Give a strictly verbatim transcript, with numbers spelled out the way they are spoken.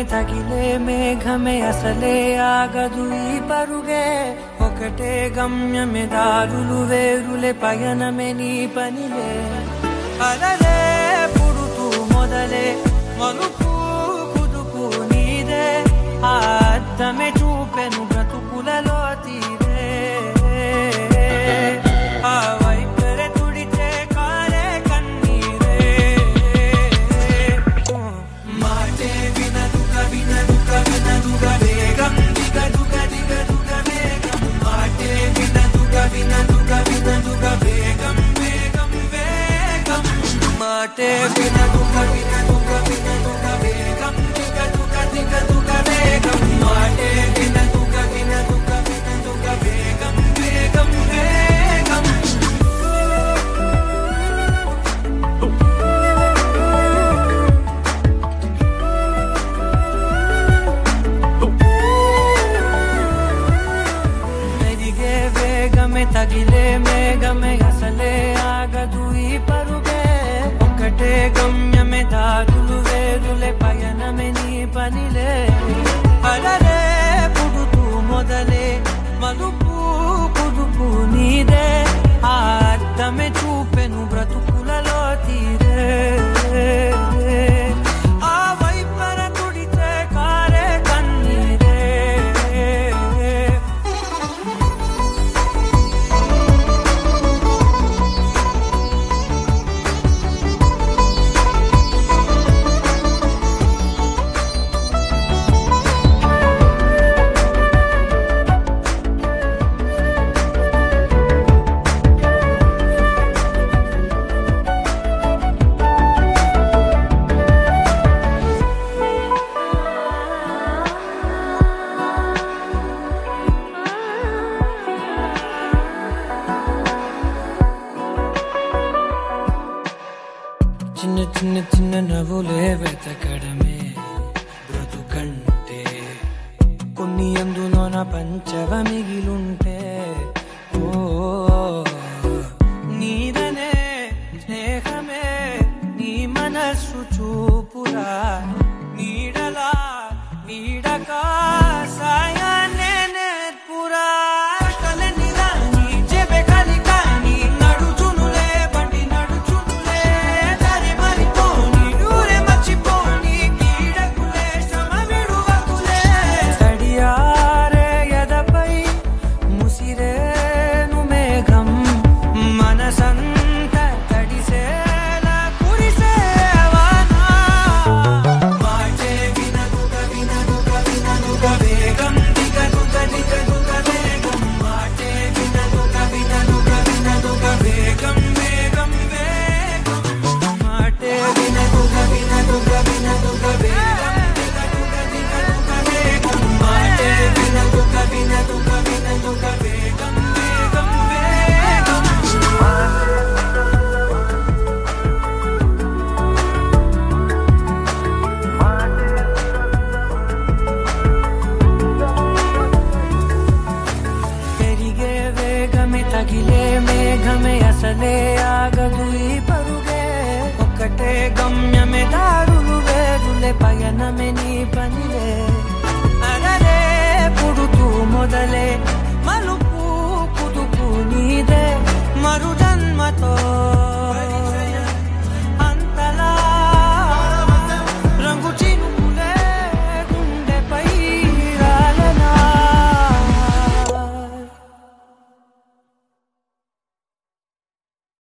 తగిలే మేఘమే అసలే ఆగదు ఈ పరుగే ఒకటే గమ్యమే దారులు వేరులే పయనమే నీ పనిలే అలలే పుడుతూ మొదలే మలుపు కుదుపు నీదే ఆ అద్దమే చూపెను బ్రతుకులలో తీరే ఆ వైపరే తుడిచే కారే కన్నీరే మాటే వినదుగ వినదుగ వినదుగ వేగం దిగ దుగ దిగ దుగ వేగం మాటే వినదుగ వినదుగ వినదుగ వేగం వేగం వేగం మాటే వినదుగ వినదుగ వినదుగ వేగం దిగ దుగ దిగ దుగ వేగం మాటే వినదుగ వినదుగ వినదుగ వేగం వేగం వేగం మెరిగే వేగమే తగిలే మేఘమే అసలే ఆగదు ఈ పరుగే ఒకటే గమ్యమే దారులు వేరులే పయనమే నీ పనిలే అలలే పుడుతూ మొదలే మలుపు కుదుపు నీదే ఆ అద్దమే చూపెను బ్రతుకులలో తీరే ఆ వైపర తుడిచే కారే కన్నీరే చిన్న చిన్న చిన్న నవ్వులే వెతకడమే బ్రతుకంటే కొన్ని అందులోన పంచవ మిగిలుంటే ఓ నీదనే స్నేహమే నీ మనస్సు చూపురా నీడలా నీడక సాయాన్నే నేర్పురా కలనిరా నీ చెబె కలికా నీ నడుచునులే బండి నడుచునులే దరి మరిపోని ఊరే మర్చిపోని కీడకులే శ్రమ విడువకులే తడియారే ఎదపై ముసిరేను మేఘం మనసంత తడిసేలా కురిసేవానా మాటే వినదుగ వినదుగ వినదుగ వేగం దిగ దుగ దిగ దుగ వేగం మాటే వినదుగ వినదుగ వినదుగ వేగం వేగం వేగం మాటే వినదుగ వినదుగ వినదుగ వేగం దిగ దుగ దిగ దుగ వేగం మాటే వినదుగ వినదుగ వినదుగ వేగం వేగం వేగం పెరిగే వేగమే తగిలే మేఘమే అసలే ఆగదు ఈ పరుగే ఒకటే గమ్యమే దారులు వేరులే పయనమే నీ పనిలే అలలే పుడుతూ మొదలే